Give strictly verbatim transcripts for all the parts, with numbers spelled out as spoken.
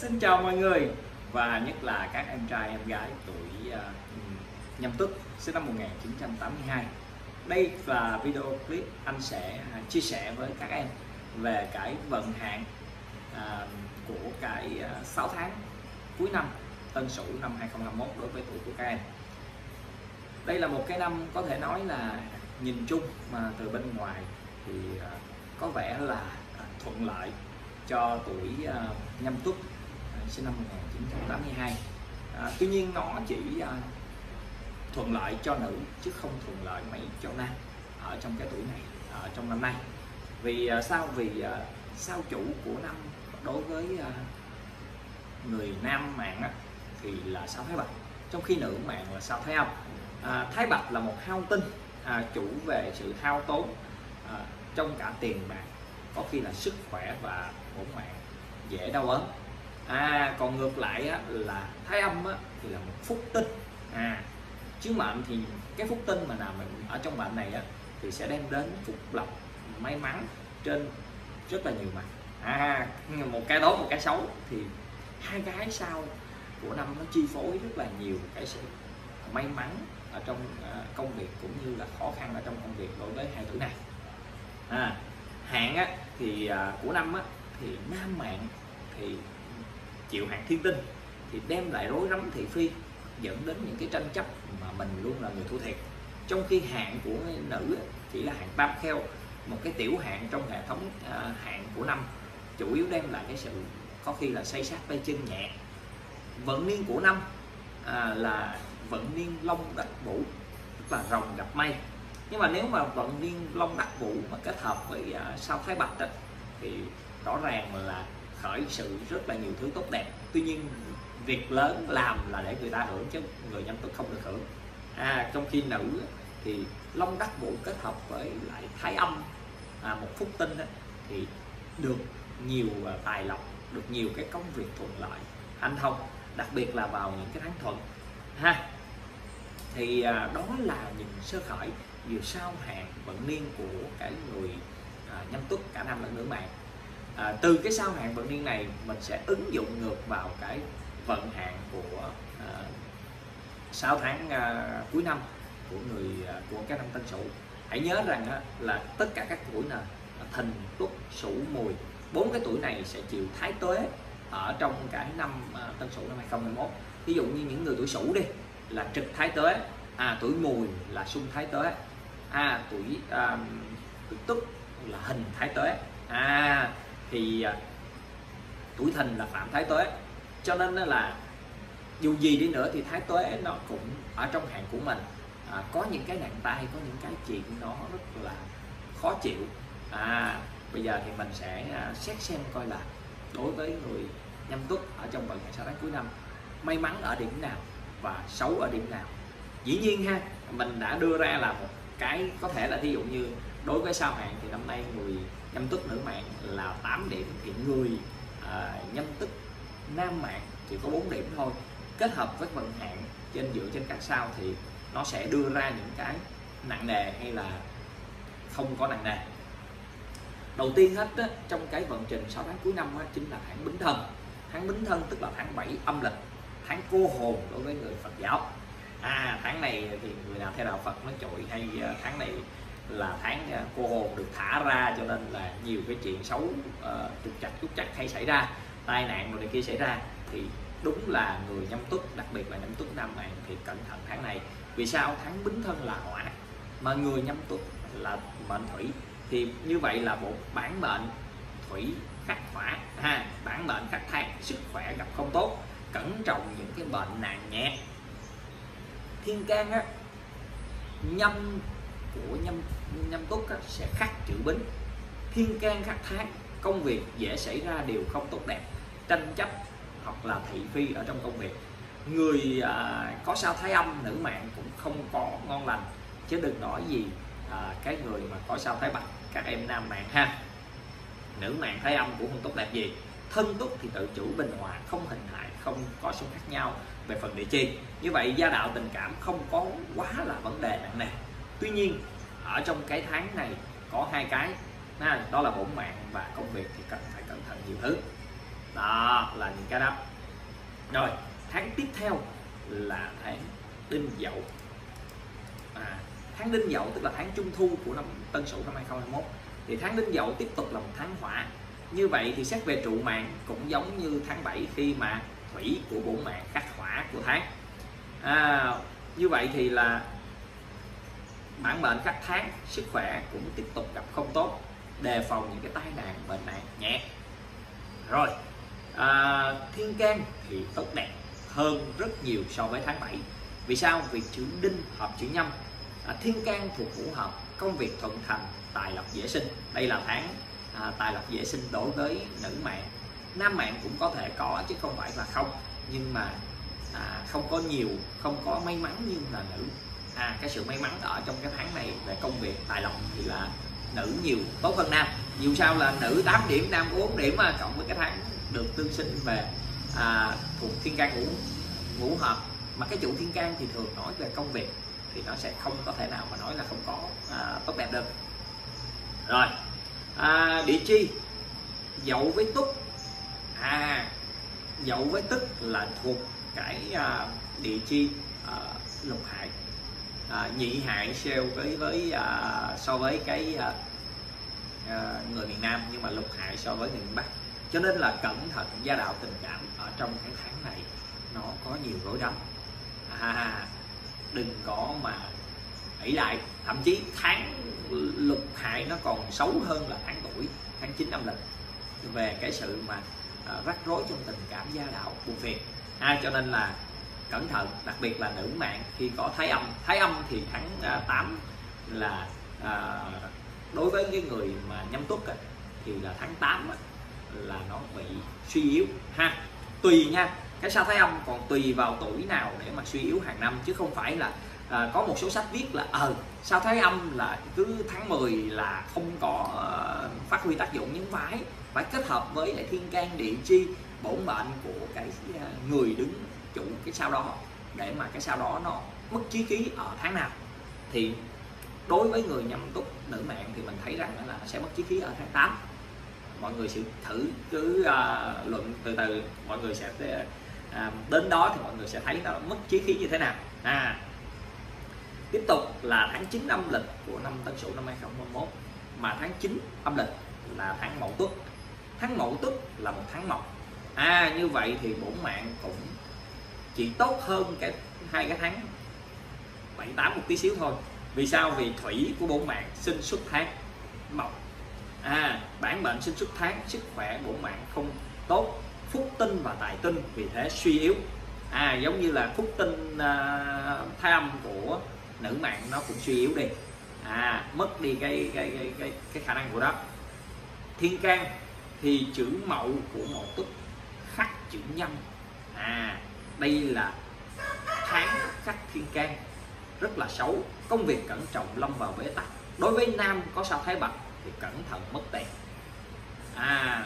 Xin chào mọi người, và nhất là các em trai em gái tuổi uh, Nhâm Tuất sinh năm một nghìn chín trăm tám mươi hai. Đây là video clip anh sẽ uh, chia sẻ với các em về cái vận hạn uh, của cái uh, sáu tháng cuối năm Tân Sửu năm hai không hai mốt đối với tuổi của các em. Đây là một cái năm có thể nói là nhìn chung mà từ bên ngoài thì uh, có vẻ là uh, thuận lợi cho tuổi uh, Nhâm Tuất uh, sinh năm một nghìn chín trăm tám mươi hai. Uh, tuy nhiên nó chỉ uh, thuận lợi cho nữ chứ không thuận lợi mấy cho nam ở trong cái tuổi này, ở trong năm nay. Vì uh, sao? Vì uh, sao chủ của năm đối với uh, người nam mạng á, thì là sao Thái Bạch, trong khi nữ mạng là sao Thái Âm. À, Thái Bạch là một hao tinh, à, chủ về sự hao tốn à, trong cả tiền bạc, có khi là sức khỏe và bổn mạng dễ đau ốm. À, còn ngược lại á, là Thái Âm á, thì là một phúc tinh. À, chứ mệnh thì cái phúc tinh mà nào mình ở trong mệnh này á, thì sẽ đem đến phúc lộc, may mắn trên rất là nhiều mặt. À, một cái tốt một cái xấu thì hai cái sau của năm nó chi phối rất là nhiều cái sự may mắn ở trong uh, công việc cũng như là khó khăn ở trong công việc đối với hai tuổi này. À, hạn á, thì uh, của năm á, thì nam mạng thì chịu hạn thiên tinh thì đem lại rối rắm thị phi, dẫn đến những cái tranh chấp mà mình luôn là người thua thiệt. Trong khi hạn của nữ á, chỉ là hạn tam kheo, một cái tiểu hạn trong hệ thống uh, hạn của năm, chủ yếu đem lại cái sự có khi là xây sát tay chân nhẹ. Vận niên của năm à, là vận niên long đắc vũ, tức là rồng gặp mây. Nhưng mà nếu mà vận niên long đắc vũ mà kết hợp với uh, sao Thái Bạch đó, thì rõ ràng là khởi sự rất là nhiều thứ tốt đẹp. Tuy nhiên việc lớn làm là để người ta hưởng chứ người Nhâm Tuất không được hưởng. À, trong khi nữ thì long đắc vũ kết hợp với lại Thái Âm, à, một phúc tinh đó, thì được nhiều uh, tài lộc, được nhiều cái công việc thuận lợi, hanh thông, đặc biệt là vào những cái tháng thuận ha. Thì à, đó là nhìn sơ khởi vừa sao hạn vận niên của cái người à, Nhâm Tuất cả nam lẫn nữ mạng. À, từ cái sao hạn vận niên này mình sẽ ứng dụng ngược vào cái vận hạn của à, sáu tháng à, cuối năm của người à, của cái năm Tân Sửu. Hãy nhớ rằng á, là tất cả các tuổi là Thìn, Tuất, Sửu, Mùi, bốn cái tuổi này sẽ chịu thái tuế ở trong cái năm uh, Tân Sửu năm hai không hai mốt. Ví dụ như những người tuổi Sửu đi là trực thái tuế, à, tuổi Mùi là xung thái tuế, à, tuổi, uh, tuổi Tuất là hình thái tuế, à, thì uh, tuổi Thìn là phạm thái tuế. Cho nên là dù gì đi nữa thì thái tuế nó cũng ở trong hạn của mình, à, có những cái nặng tay, có những cái chuyện nó rất là khó chịu. À, bây giờ thì mình sẽ uh, xét xem coi là đối với người Nhâm Tuất ở trong vận hạn sáu tháng cuối năm may mắn ở điểm nào và xấu ở điểm nào. Dĩ nhiên ha, mình đã đưa ra là một cái có thể là ví dụ như đối với sao hạn thì năm nay người Nhâm Tuất nữ mạng là tám điểm, thì người uh, Nhâm Tuất nam mạng chỉ có bốn điểm thôi. Kết hợp với vận hạn trên dựa trên các sao thì nó sẽ đưa ra những cái nặng nề hay là không có nặng nề. Đầu tiên hết á, trong cái vận trình sáu tháng cuối năm á, chính là tháng Bính Thân. Tháng Bính Thân tức là tháng bảy âm lịch, tháng cô hồn đối với người Phật giáo. À, tháng này thì người nào theo đạo Phật nó trội, hay tháng này là tháng cô hồn được thả ra, cho nên là nhiều cái chuyện xấu, uh, trục trặc trục trặc hay xảy ra, tai nạn rồi này kia xảy ra. Thì đúng là người Nhâm Tuất, đặc biệt là Nhâm Tuất nam mạng thì cẩn thận tháng này. Vì sao? Tháng Bính Thân là hỏa, mà người Nhâm Tuất là mệnh thủy, thì như vậy là một bản mệnh thủy khắc hỏa, ha, bản mệnh khắc than, sức khỏe gặp không tốt, cẩn trọng những cái bệnh nặng nhẹ. Thiên can á, nhâm của nhâm nhâm Tuất á, sẽ khắc chữ Bính. Thiên can khắc tháng, công việc dễ xảy ra điều không tốt đẹp, tranh chấp hoặc là thị phi ở trong công việc. Người à, có sao Thái Âm nữ mạng cũng không có ngon lành, chứ đừng nói gì à, cái người mà có sao Thái Bạch, các em nam mạng ha. Nữ mạng Thái Âm cũng không tốt đẹp gì. Thân Tuất thì tự chủ bình hòa, không hình hại, không có xung khắc nhau về phần địa chi. Như vậy gia đạo tình cảm không có quá là vấn đề nặng nề. Tuy nhiên ở trong cái tháng này có hai cái, đó là bổn mạng và công việc thì cần phải cẩn thận nhiều thứ. Đó là những cái đó. Rồi tháng tiếp theo là tháng Đinh Dậu. à, Tháng Đinh Dậu tức là tháng Trung Thu của năm Tân Sửu năm hai không hai mốt. Thì tháng Đinh Dậu tiếp tục là một tháng hỏa. Như vậy thì xét về trụ mạng cũng giống như tháng bảy khi mà thủy của bổn mạng khắc hỏa của tháng. à, Như vậy thì là bản mệnh các tháng sức khỏe cũng tiếp tục gặp không tốt, đề phòng những cái tai nạn bệnh nạn nhẹ. Rồi à, thiên can thì tốt đẹp hơn rất nhiều so với tháng bảy. Vì sao? Vì chữ đinh hợp chữ nhâm. à, Thiên can thuộc ngũ hợp, công việc thuận thành, tài lộc dễ sinh. Đây là tháng à, tài lộc dễ sinh đối với nữ mạng. Nam mạng cũng có thể có chứ không phải là không, nhưng mà à, không có nhiều, không có may mắn như là nữ. à, Cái sự may mắn ở trong cái tháng này về công việc tài lộc thì là nữ nhiều, tốt hơn nam. Dù sao là nữ tám điểm, nam bốn điểm, mà cộng với cái tháng được tương sinh về à, thuộc thiên can ngũ ngũ hợp, mà cái chủ thiên can thì thường nói về công việc thì nó sẽ không có thể nào mà nói là không có à, tốt đẹp được. Rồi à, địa chi Dậu với Tuất. à Dậu với Tức là thuộc cái à, địa chi à, lục hại, à, nhị hại sale với với à, so với cái à, à, người miền Nam, nhưng mà lục hại so với người miền Bắc. Cho nên là cẩn thận gia đạo tình cảm ở trong cái tháng này, nó có nhiều rối rắm. à, Đừng có mà ỷ lại. Thậm chí tháng lục hại nó còn xấu hơn là tháng tuổi, tháng chín âm lịch, về cái sự mà à, rắc rối trong tình cảm gia đạo buồn phiền. à, Cho nên là cẩn thận, đặc biệt là nữ mạng khi có thái âm. Thái âm thì tháng à, tám là à, đối với cái người mà nhâm tuất á, thì là tháng tám á, là nó bị suy yếu ha. Tùy nha, cái sao thái âm còn tùy vào tuổi nào để mà suy yếu hàng năm, chứ không phải là à, có một số sách viết là ờ sao thái âm là cứ tháng mười là không có uh, phát huy tác dụng. Nhưng phải phải kết hợp với lại thiên can địa chi bổn mệnh của cái uh, người đứng chủ cái sao đó, để mà cái sao đó nó mất chí khí ở tháng nào. Thì đối với người nhâm tuất nữ mạng thì mình thấy rằng là sẽ mất chí khí ở tháng tám. Mọi người sẽ thử cứ uh, luận từ từ, mọi người sẽ uh, đến đó thì mọi người sẽ thấy nó mất chí khí như thế nào. à Tiếp tục là tháng chín âm lịch của năm Tân Sửu năm hai không hai mốt, mà tháng chín âm lịch là tháng Mậu Tuất. Tháng Mậu Tuất là một tháng mộc. À như vậy thì bổn mạng cũng chỉ tốt hơn cái hai cái tháng bảy tám một tí xíu thôi. Vì sao? Vì thủy của bổn mạng sinh xuất tháng mộc. À bản mệnh sinh xuất tháng, sức khỏe bổn mạng không tốt, phúc tinh và tài tinh vì thế suy yếu. À giống như là phúc tinh uh, thái âm của nữ mạng nó cũng suy yếu đi, à mất đi cái cái cái cái, cái khả năng của đó. Thiên can thì chữ Mậu của Mậu Tuất khắc chữ Nhâm. À đây là tháng khắc thiên can rất là xấu, công việc cẩn trọng lâm vào bế tắc. Đối với nam có sao thái bạch thì cẩn thận mất tiền. À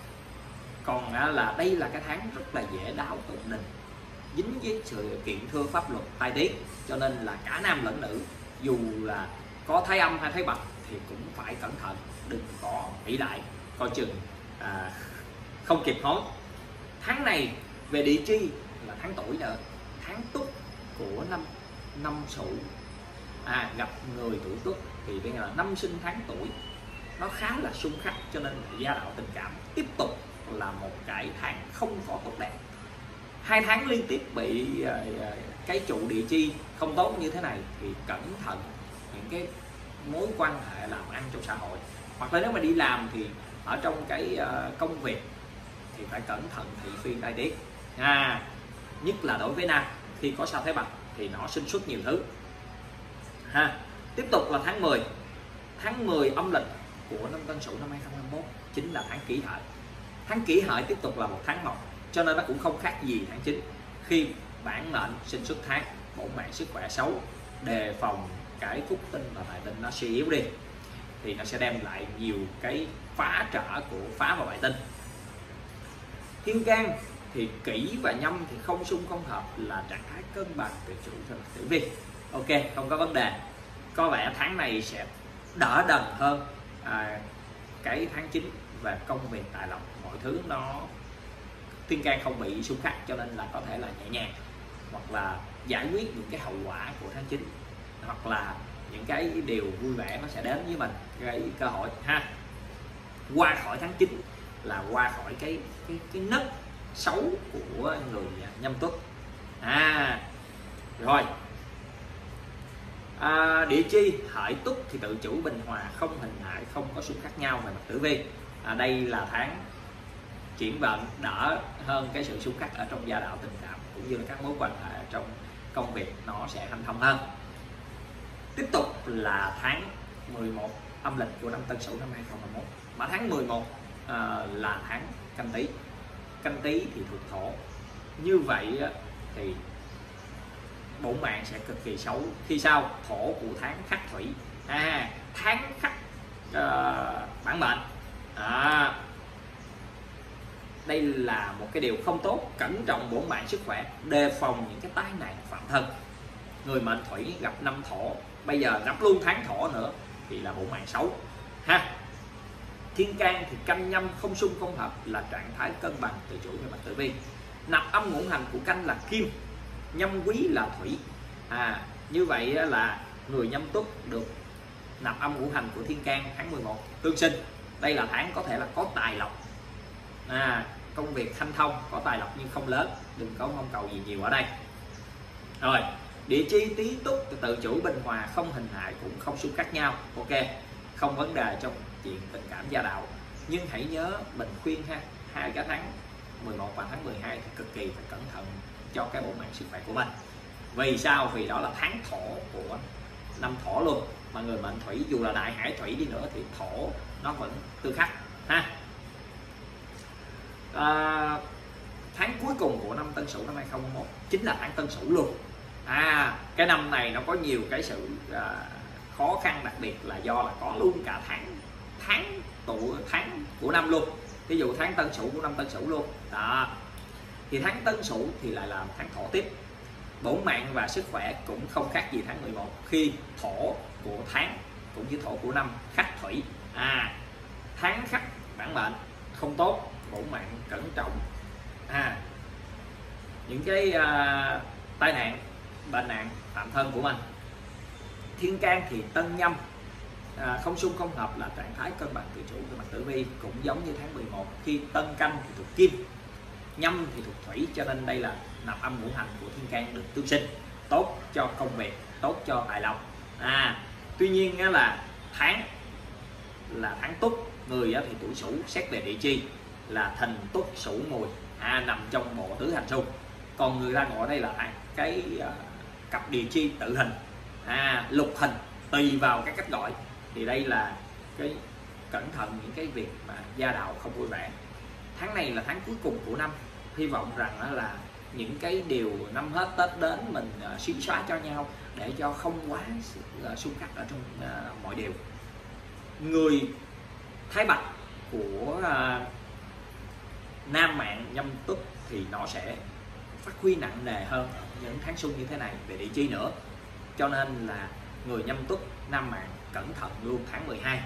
còn là đây là cái tháng rất là dễ đáo tụng đình, dính với sự kiện thưa pháp luật tai tiếng, cho nên là cả nam lẫn nữ dù là có thái âm hay thái bạch thì cũng phải cẩn thận, đừng có ỷ lại, coi chừng à, không kịp hối. Tháng này về địa chi là tháng tuổi nữa, tháng Tuất của năm năm Sửu, à gặp người tuổi Tuất thì bây giờ là năm sinh tháng tuổi, nó khá là xung khắc, cho nên gia đạo tình cảm tiếp tục là một cái tháng không có tốt đẹp. Hai tháng liên tiếp bị uh, cái trụ địa chi không tốt như thế này thì cẩn thận những cái mối quan hệ làm ăn trong xã hội, hoặc là nếu mà đi làm thì ở trong cái uh, công việc thì phải cẩn thận thị phi tai tiếng. À, nhất là đối với nam khi có sao thái bạch thì nó sinh xuất nhiều thứ. Ha, tiếp tục là tháng mười. Tháng mười âm lịch của năm Tân Sửu năm hai không hai mốt chính là tháng Kỷ Hợi. Tháng Kỷ Hợi tiếp tục là một tháng mộc, cho nên nó cũng không khác gì tháng chín. Khi bản mệnh sinh xuất tháng, bổn mạng sức khỏe xấu, đề phòng cái phúc tinh và tài tinh nó suy yếu đi, thì nó sẽ đem lại nhiều cái phá trở của phá và bại tinh. Thiên can thì Kỷ và Nhâm thì không xung không hợp, là trạng thái cân bằng về chủ cho tử vi. Ok, không có vấn đề. Có vẻ tháng này sẽ đỡ đần hơn à, cái tháng chín về công việc tài lộc, mọi thứ nó thiên can không bị xung khắc, cho nên là có thể là nhẹ nhàng, hoặc là giải quyết những cái hậu quả của tháng chín, hoặc là những cái điều vui vẻ nó sẽ đến với mình, cái cơ hội ha. Qua khỏi tháng chín là qua khỏi cái cái cái nấc xấu của người Nhâm Tuất. À rồi, à, địa chi Hợi Tuất thì tự chủ bình hòa, không hình hại, không có xung khắc nhau về mặt tử vi. À, đây là tháng chuyển vận đỡ hơn cái sự xung khắc ở trong gia đạo tình cảm, cũng như là các mối quan hệ trong công việc nó sẽ hanh thông hơn. Tiếp tục là tháng mười một âm lịch của năm Tân Sửu năm hai không hai mốt. Mà tháng mười một à, là tháng Canh Tý. Canh Tý thì thuộc thổ. Như vậy thì bổn mạng sẽ cực kỳ xấu. Khi sao? Thổ của tháng khắc thủy. À, tháng khắc uh, bản mệnh. À, đây là một cái điều không tốt. Cẩn trọng bổn mạng sức khỏe, đề phòng những cái tai nạn phạm thân. Người mệnh thủy gặp năm thổ, bây giờ gặp luôn tháng thổ nữa thì là bổn mạng xấu ha. Thiên can thì canh nhâm không xung không hợp, là trạng thái cân bằng tự chủ về mặt tử vi. Nạp âm ngũ hành của canh là kim, nhâm quý là thủy. À, như vậy là người Nhâm Tuất được nạp âm ngũ hành của thiên can tháng mười một tương sinh. Đây là tháng có thể là có tài lộc, à, công việc hanh thông, có tài lộc nhưng không lớn, đừng có mong cầu gì nhiều ở đây. Rồi, địa chi Tý Tuất tự chủ bình hòa, không hình hại cũng không xung khắc nhau. Ok, không vấn đề trong chuyện tình cảm gia đạo. Nhưng hãy nhớ mình khuyên ha, hai cái tháng mười một và tháng mười hai thì cực kỳ phải cẩn thận cho cái bộ mạng sức khỏe của mình. Vì sao? Vì đó là tháng thổ của năm thổ luôn, mà người mệnh thủy dù là đại hải thủy đi nữa thì thổ nó vẫn tương khắc ha. À, tháng cuối cùng của năm Tân Sửu năm hai không hai mốt chính là tháng Tân Sửu luôn. À, cái năm này nó có nhiều cái sự à, khó khăn, đặc biệt là do là có luôn cả tháng tháng tụ tháng của năm luôn. Ví dụ tháng Tân Sửu của năm Tân Sửu luôn đó, thì tháng Tân Sửu thì lại là tháng thổ tiếp. Bổn mạng và sức khỏe cũng không khác gì tháng mười một, khi thổ của tháng cũng như thổ của năm khắc thủy. À, tháng khắc bản mệnh không tốt, bổn mạng cẩn trọng. À, những cái uh, tai nạn, bệnh nạn, phạm thân của mình. Thiên can thì tân nhâm, à, không xung không hợp, là trạng thái cân bằng tự chủ về mặt tử vi, cũng giống như tháng mười một. Khi tân canh thì thuộc kim, nhâm thì thuộc thủy, cho nên đây là nạp âm ngũ hành của thiên can được tương sinh, tốt cho công việc, tốt cho tài lộc. À, tuy nhiên là tháng là tháng Tuất, người thì tuổi Sửu, xét về địa chi là Thìn Tuất Sửu Mùi, à, nằm trong bộ tứ hành xung. Còn người ta gọi đây là cái uh, cặp địa chi tự hình, à, lục hình, tùy vào cái cách gọi. Thì đây là cái cẩn thận những cái việc mà gia đạo không vui vẻ. Tháng này là tháng cuối cùng của năm, hy vọng rằng là những cái điều năm hết Tết đến mình uh, xuyến xóa cho nhau để cho không quá uh, xung khắc ở trong uh, mọi điều. Người Thái Bạch của uh, nam mạng Nhâm Tuất thì nó sẽ phát huy nặng nề hơn những tháng xuân như thế này về địa chi nữa, cho nên là người Nhâm Tuất nam mạng cẩn thận luôn tháng mười hai.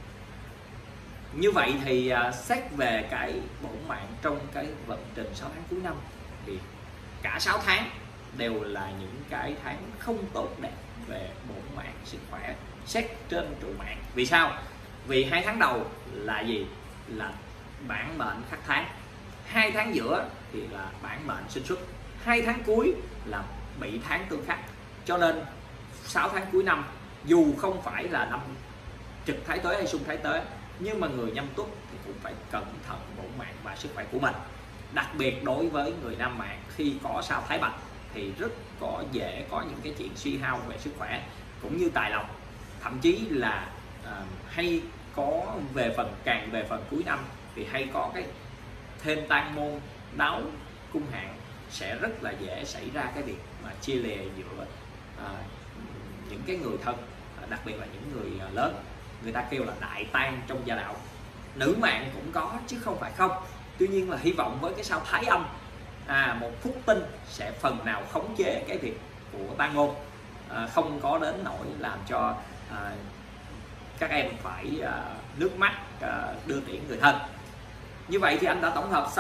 Như vậy thì uh, xét về cái bổn mạng trong cái vận trình sáu tháng cuối năm thì cả sáu tháng đều là những cái tháng không tốt đẹp về bổn mạng sức khỏe xét trên trụ mạng. Vì sao? Vì hai tháng đầu là gì? Là bản mệnh khắc tháng. Hai tháng giữa thì là bản mệnh sinh xuất. Hai tháng cuối là bị tháng tương khắc. Cho nên sáu tháng cuối năm dù không phải là năm trực thái tuế hay xung thái tuế, nhưng mà người Nhâm Tuất thì cũng phải cẩn thận bổn mạng và sức khỏe của mình. Đặc biệt đối với người nam mạng, khi có sao Thái Bạch thì rất có dễ có những cái chuyện suy hao về sức khỏe cũng như tài lộc. Thậm chí là uh, hay có về phần càng về phần cuối năm thì hay có cái thêm tan môn đáo cung hạn, sẽ rất là dễ xảy ra cái việc mà chia lìa giữa uh, những cái người thân, đặc biệt là những người lớn. Người ta kêu là đại tan trong gia đạo. Nữ mạng cũng có chứ không phải không. Tuy nhiên là hy vọng với cái sao Thái Âm, à, một phúc tinh sẽ phần nào khống chế cái việc của tan môn, à, không có đến nỗi làm cho à, các em phải à, nước mắt à, đưa tiễn người thân. Như vậy thì anh đã tổng hợp xong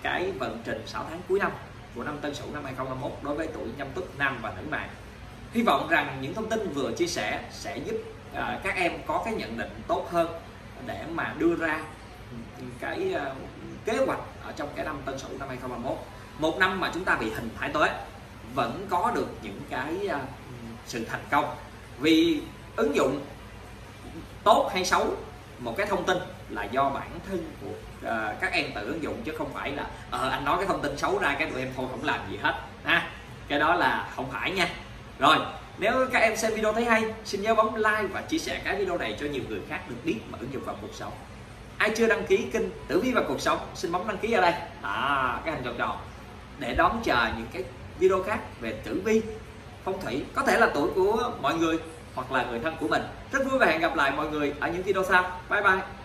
cái vận trình sáu tháng cuối năm của năm Tân Sửu năm hai không hai mốt đối với tuổi Nhâm Tuất nam và nữ mạng. Hy vọng rằng những thông tin vừa chia sẻ sẽ giúp à, các em có cái nhận định tốt hơn để mà đưa ra cái uh, kế hoạch ở trong cái năm Tân Sửu năm hai không hai mốt, một năm mà chúng ta bị hình thái tuế vẫn có được những cái uh, sự thành công. Vì ứng dụng tốt hay xấu một cái thông tin là do bản thân của uh, các em tự ứng dụng, chứ không phải là ờ anh nói cái thông tin xấu ra cái tụi em thôi không làm gì hết ha. Cái đó là không phải nha. Rồi, nếu các em xem video thấy hay, xin nhớ bấm like và chia sẻ cái video này cho nhiều người khác được biết mà ứng dụng vào cuộc sống. Ai chưa đăng ký kênh Tử Vi và Cuộc Sống, xin bấm đăng ký ở đây, à, cái hình tròn tròn, để đón chờ những cái video khác về tử vi, phong thủy, có thể là tuổi của mọi người hoặc là người thân của mình. Rất vui và hẹn gặp lại mọi người ở những video sau. Bye bye.